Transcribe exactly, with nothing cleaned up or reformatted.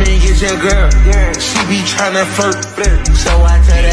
get your girl. She be tryna flirt. So I tell